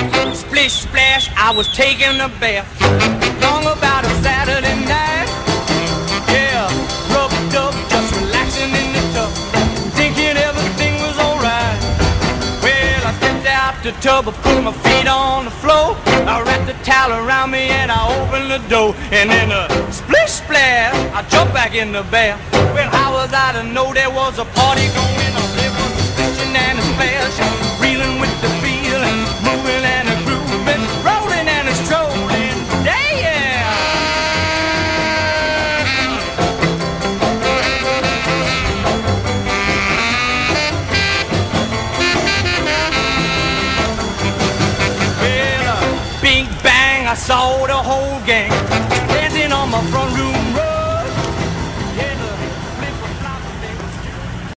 Splish splash, I was taking a bath. Long about a Saturday night. Yeah, rubbed up, just relaxing in the tub, thinking everything was alright. Well, I stepped out the tub, I put my feet on the floor. I wrapped the towel around me and I opened the door. And then a splish splash, I jumped back in the bath. Well, how was I to know there was a party going on? There was a splishing and a splash, reeling with the feeling, moving and a grooving, rolling and a strolling. Yeah! Well, big bang, I saw the whole gang dancing on my front room.